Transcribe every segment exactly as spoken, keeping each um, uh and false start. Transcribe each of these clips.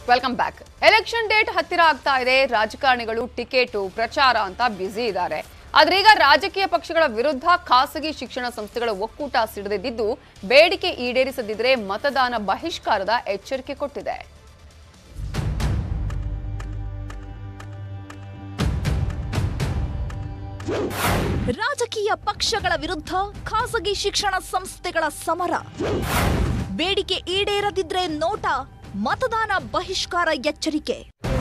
Welcome back. Election date ಹತ್ತಿರ ಆಗ್ತಾ ಇದೆ. ರಾಜಕಾರಣಿಗಳು ಟಿಕೆಟ್ ಪ್ರಚಾರ ಅಂತ ಬ್ಯುಸಿ ಇದ್ದಾರೆ. ಆದ್ರೆ ಈಗ ರಾಜಕೀಯ ಪಕ್ಷಗಳ ವಿರುದ್ಧ ಖಾಸಗಿ ಶಿಕ್ಷಣ ಸಂಸ್ಥೆಗಳ ಒಕ್ಕೂಟ ಸಿಡಿದಿದ್ದು ಬೇಡಿಕೆ ಈಡೇರಿಸದಿದ್ರೆ ಮತದಾನ ಬಹಿಷ್ಕಾರದ ಎಚ್ಚರಿಕೆ ಕೊಟ್ಟಿದೆ. ರಾಜಕೀಯ ಪಕ್ಷಗಳ ವಿರುದ್ಧ ಖಾಸಗಿ ಶಿಕ್ಷಣ ಸಂಸ್ಥೆಗಳ ಸಮರ. ಬೇಡಿಕೆ ಈಡೇರದಿದ್ರೆ ನೋಟ, ಮತದಾನ ಬಹಿಷ್ಕಾರ ಎಚ್ಚರಿಕೆ.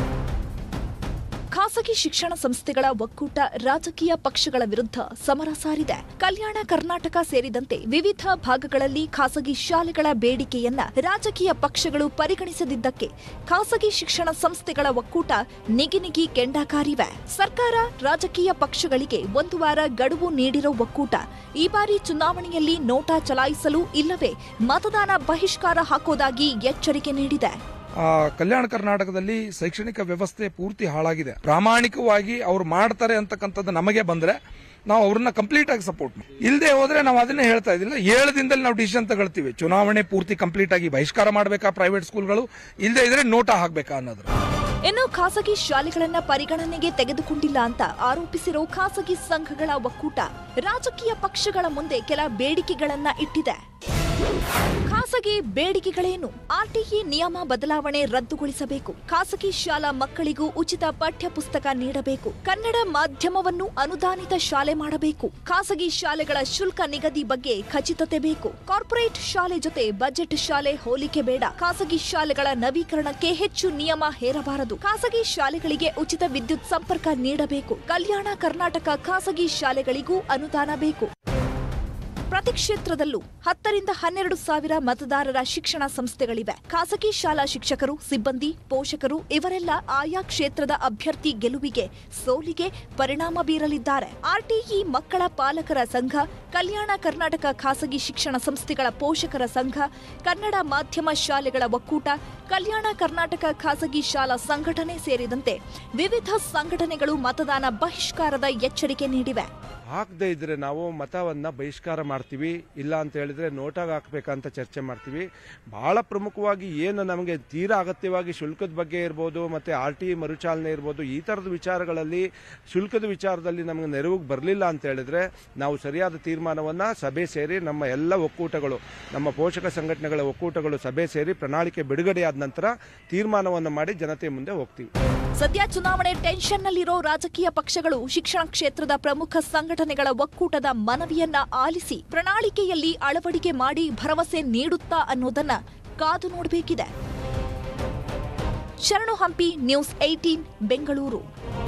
ಖಾಸಗಿ ಶಿಕ್ಷಣ ಸಂಸ್ಥೆಗಳ ಒಕ್ಕೂಟ ರಾಜಕೀಯ ಪಕ್ಷಗಳ ವಿರುದ್ಧ ಸಮರ ಸಾರಿದೆ. ಕಲ್ಯಾಣ ಕರ್ನಾಟಕ ಸೇರಿದಂತೆ ವಿವಿಧ ಭಾಗಗಳಲ್ಲಿ ಖಾಸಗಿ ಶಾಲೆಗಳ ಬೇಡಿಕೆಯನ್ನ ರಾಜಕೀಯ ಪಕ್ಷಗಳು ಪರಿಗಣಿಸದಿದ್ದಕ್ಕೆ ಖಾಸಗಿ ಶಿಕ್ಷಣ ಸಂಸ್ಥೆಗಳ ಒಕ್ಕೂಟ ನಿಗಿನಿಗಿ ಕೆಂಡಕಾರಿವೆ. ಸರ್ಕಾರ ರಾಜಕೀಯ ಪಕ್ಷಗಳಿಗೆ ಒಂದು ವಾರ ಗಡುವು ನೀಡಿರೋ ಒಕ್ಕೂಟ ಈ ಬಾರಿ ಚುನಾವಣೆಯಲ್ಲಿ ನೋಟಾ ಚಲಾಯಿಸಲು ಇಲ್ಲವೇ ಮತದಾನ ಬಹಿಷ್ಕಾರ ಹಾಕೋದಾಗಿ ಎಚ್ಚರಿಕೆ ನೀಡಿದೆ. ಕಲ್ಯಾಣ ಕರ್ನಾಟಕದಲ್ಲಿ ಶೈಕ್ಷಣಿಕ ವ್ಯವಸ್ಥೆ ಪೂರ್ತಿ ಹಾಳಾಗಿದೆ. ಪ್ರಾಮಾಣಿಕವಾಗಿ ಅವ್ರು ಮಾಡ್ತಾರೆ ಅಂತಕ್ಕಂಥದ್ದು ನಮಗೆ ಬಂದ್ರೆ ನಾವು ಅವ್ರನ್ನ ಕಂಪ್ಲೀಟ್ ಆಗಿ ಸಪೋರ್ಟ್ ಮಾಡಿ, ಇಲ್ಲದೆ ಹೋದ್ರೆ ನಾವು ಅದನ್ನೇ ಹೇಳ್ತಾ ಇದ್ದಿಲ್ಲ. ಏಳು ದಿನದಲ್ಲಿ ನಾವು ಡಿಸಿಷನ್ ತಗೊಳ್ತೀವಿ. ಚುನಾವಣೆ ಪೂರ್ತಿ ಕಂಪ್ಲೀಟ್ ಆಗಿ ಬಹಿಷ್ಕಾರ ಮಾಡಬೇಕಾ ಪ್ರೈವೇಟ್ ಸ್ಕೂಲ್ಗಳು, ಇಲ್ಲದೆ ಇದ್ರೆ ನೋಟಾ ಹಾಕ್ಬೇಕಾ ಅನ್ನೋದು. ಇನ್ನು ಖಾಸಗಿ ಶಾಲೆಗಳನ್ನ ಪರಿಗಣನೆಗೆ ತೆಗೆದುಕೊಂಡಿಲ್ಲ ಅಂತ ಆರೋಪಿಸಿರೋ ಖಾಸಗಿ ಸಂಘಗಳ ಒಕ್ಕೂಟ ರಾಜಕೀಯ ಪಕ್ಷಗಳ ಮುಂದೆ ಕೆಲ ಬೇಡಿಕೆಗಳನ್ನ ಇಟ್ಟಿದೆ. ಖಾಸಗಿ ಬೇಡಿಕೆಗಳೇನು? ಆರ್ಟಿಇ ನಿಯಮ ಬದಲಾವಣೆ ರದ್ದುಗೊಳಿಸಬೇಕು. ಖಾಸಗಿ ಶಾಲಾ ಮಕ್ಕಳಿಗೂ ಉಚಿತ ಪಠ್ಯ ಪುಸ್ತಕ ನೀಡಬೇಕು. ಕನ್ನಡ ಮಾಧ್ಯಮವನ್ನು ಅನುದಾನಿತ ಶಾಲೆ ಮಾಡಬೇಕು. ಖಾಸಗಿ ಶಾಲೆಗಳ ಶುಲ್ಕ ನಿಗದಿ ಬಗ್ಗೆ ಖಚಿತತೆ ಬೇಕು. ಕಾರ್ಪೊರೇಟ್ ಶಾಲೆ ಜೊತೆ ಬಜೆಟ್ ಶಾಲೆ ಹೋಲಿಕೆ ಬೇಡ. ಖಾಸಗಿ ಶಾಲೆಗಳ ನವೀಕರಣಕ್ಕೆ ಹೆಚ್ಚು ನಿಯಮ ಹೇರಬಾರದು. ಖಾಸಗಿ ಶಾಲೆಗಳಿಗೆ ಉಚಿತ ವಿದ್ಯುತ್ ಸಂಪರ್ಕ ನೀಡಬೇಕು. ಕಲ್ಯಾಣ ಕರ್ನಾಟಕ ಖಾಸಗಿ ಶಾಲೆಗಳಿಗೂ ಅನುದಾನ ಬೇಕು. ಪ್ರತಿ ಕ್ಷೇತ್ರದಲ್ಲೂ ಹತ್ತರಿಂದ ಹನ್ನೆರಡು ಸಾವಿರ ಮತದಾರರ ಶಿಕ್ಷಣ ಸಂಸ್ಥೆಗಳಿವೆ. ಖಾಸಗಿ ಶಾಲಾ ಶಿಕ್ಷಕರು, ಸಿಬ್ಬಂದಿ, ಪೋಷಕರು ಇವರೆಲ್ಲ ಆಯಾ ಕ್ಷೇತ್ರದ ಅಭ್ಯರ್ಥಿ ಗೆಲುವಿಗೆ, ಸೋಲಿಗೆ ಪರಿಣಾಮ ಬೀರಲಿದ್ದಾರೆ. ಆರ್ಟಿಇ ಮಕ್ಕಳ ಪಾಲಕರ ಸಂಘ, ಕಲ್ಯಾಣ ಕರ್ನಾಟಕ ಖಾಸಗಿ ಶಿಕ್ಷಣ ಸಂಸ್ಥೆಗಳ ಪೋಷಕರ ಸಂಘ, ಕನ್ನಡ ಮಾಧ್ಯಮ ಶಾಲೆಗಳ ಒಕ್ಕೂಟ, ಕಲ್ಯಾಣ ಕರ್ನಾಟಕ ಖಾಸಗಿ ಶಾಲಾ ಸಂಘಟನೆ ಸೇರಿದಂತೆ ವಿವಿಧ ಸಂಘಟನೆಗಳು ಮತದಾನ ಬಹಿಷ್ಕಾರದ ಎಚ್ಚರಿಕೆ ನೀಡಿವೆ. ಹಾಕದೇ ಇದ್ರೆ ನಾವು ಮತವನ್ನ ಬಹಿಷ್ಕಾರ ಮಾಡ್ತೀವಿ, ಇಲ್ಲ ಅಂತ ಹೇಳಿದ್ರೆ ನೋಟಾಗ ಹಾಕಬೇಕಂತ ಚರ್ಚೆ ಮಾಡ್ತೀವಿ. ಬಹಳ ಪ್ರಮುಖವಾಗಿ ಏನು ನಮಗೆ ತೀರಾ ಅಗತ್ಯವಾಗಿ ಶುಲ್ಕದ ಬಗ್ಗೆ ಇರ್ಬೋದು, ಮತ್ತೆ ಆರ್ ಟಿ ಮರುಚಾಲನೆ ಇರ್ಬೋದು, ಈ ಥರದ ವಿಚಾರಗಳಲ್ಲಿ ಶುಲ್ಕದ ವಿಚಾರದಲ್ಲಿ ನಮಗೆ ನೆರವಿಗೆ ಬರಲಿಲ್ಲ ಅಂತ ಹೇಳಿದ್ರೆ ನಾವು ಸರಿಯಾದ ತೀರ್ಮಾನವನ್ನ ಸಭೆ ಸೇರಿ ನಮ್ಮ ಎಲ್ಲ ಒಕ್ಕೂಟಗಳು, ನಮ್ಮ ಪೋಷಕ ಸಂಘಟನೆಗಳ ಒಕ್ಕೂಟಗಳು ಸಭೆ ಸೇರಿ ಪ್ರಣಾಳಿಕೆ ಬಿಡುಗಡೆಯಾದ ನಂತರ ತೀರ್ಮಾನವನ್ನು ಮಾಡಿ ಜನತೆ ಮುಂದೆ ಹೋಗ್ತೀವಿ. ಸದ್ಯ ಚುನಾವಣೆ ಟೆನ್ಷನ್ನಲ್ಲಿರೋ ರಾಜಕೀಯ ಪಕ್ಷಗಳು ಶಿಕ್ಷಣ ಕ್ಷೇತ್ರದ ಪ್ರಮುಖ ಸಂಘಟನೆಗಳ ಒಕ್ಕೂಟದ ಮನವಿಯನ್ನ ಆಲಿಸಿ ಪ್ರಣಾಳಿಕೆಯಲ್ಲಿ ಅಳವಡಿಕೆ ಮಾಡಿ ಭರವಸೆ ನೀಡುತ್ತಾ ಅನ್ನೋದನ್ನ ಕಾದು ನೋಡಬೇಕಿದೆ. ಶರಣು ಹಂಪಿ, ನ್ಯೂಸ್ ಏಟೀನ್, ಬೆಂಗಳೂರು.